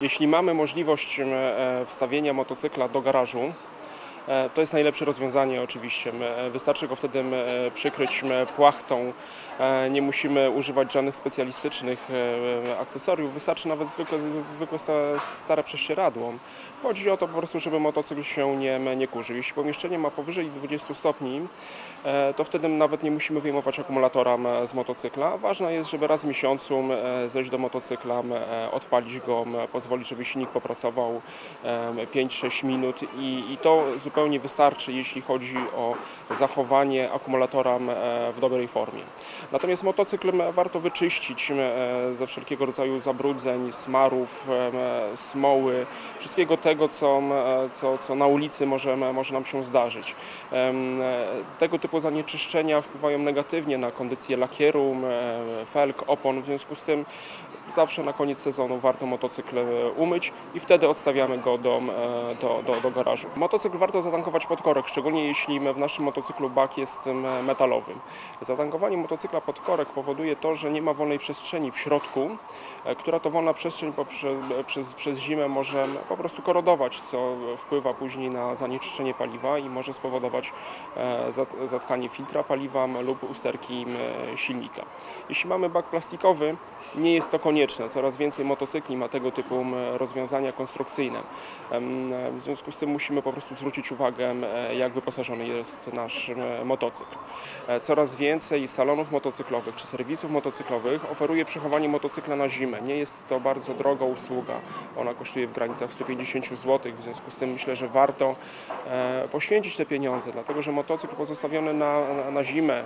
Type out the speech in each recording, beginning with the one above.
Jeśli mamy możliwość wstawienia motocykla do garażu, to jest najlepsze rozwiązanie oczywiście. Wystarczy go wtedy przykryć płachtą, nie musimy używać żadnych specjalistycznych akcesoriów, wystarczy nawet zwykłe stare prześcieradło. Chodzi o to po prostu, żeby motocykl się nie kurzył. Jeśli pomieszczenie ma powyżej 20 stopni, to wtedy nawet nie musimy wyjmować akumulatora z motocykla. Ważne jest, żeby raz w miesiącu zejść do motocykla, odpalić go, pozwolić, żeby silnik popracował 5-6 minut i to zupełnie wystarczy, jeśli chodzi o zachowanie akumulatora w dobrej formie. Natomiast motocykl warto wyczyścić ze wszelkiego rodzaju zabrudzeń, smarów, smoły, wszystkiego tego, co na ulicy może nam się zdarzyć. Tego typu zanieczyszczenia wpływają negatywnie na kondycję lakieru, felg, opon, w związku z tym zawsze na koniec sezonu warto motocykl umyć i wtedy odstawiamy go do garażu. Motocykl warto zatankować pod korek, szczególnie jeśli w naszym motocyklu bak jest metalowy. Zatankowanie motocykla pod korek powoduje to, że nie ma wolnej przestrzeni w środku, która to wolna przestrzeń przez zimę może po prostu korodować, co wpływa później na zanieczyszczenie paliwa i może spowodować zatkanie filtra paliwa lub usterki silnika. Jeśli mamy bak plastikowy, nie jest to konieczne. Coraz więcej motocykli ma tego typu rozwiązania konstrukcyjne. W związku z tym musimy po prostu zwrócić uwagę, jak wyposażony jest nasz motocykl. Coraz więcej salonów motocyklowych czy serwisów motocyklowych oferuje przechowanie motocykla na zimę. Nie jest to bardzo droga usługa. Ona kosztuje w granicach 150 zł. W związku z tym myślę, że warto poświęcić te pieniądze, dlatego że motocykl pozostawiony na zimę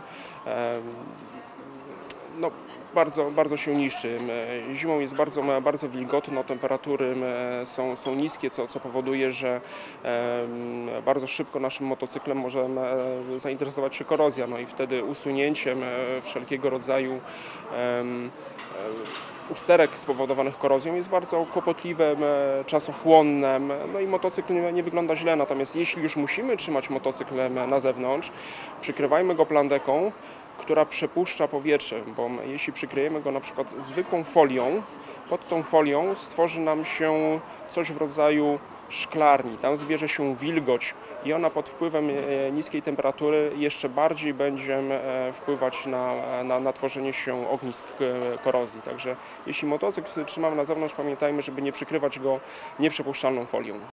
bardzo się niszczy. Zimą jest bardzo wilgotno, temperatury są niskie, co powoduje, że bardzo szybko naszym motocyklem może zainteresować się korozja. No i wtedy usunięciem wszelkiego rodzaju usterek spowodowanych korozją jest bardzo kłopotliwe, czasochłonne, no i motocykl nie wygląda źle. Natomiast jeśli już musimy trzymać motocykl na zewnątrz, przykrywajmy go plandeką, która przepuszcza powietrze, bo jeśli przykryjemy go na przykład zwykłą folią, pod tą folią stworzy nam się coś w rodzaju szklarni, tam zbierze się wilgoć i ona pod wpływem niskiej temperatury jeszcze bardziej będzie wpływać na tworzenie się ognisk korozji. Także jeśli motocykl trzymamy na zewnątrz, pamiętajmy, żeby nie przykrywać go nieprzepuszczalną folią.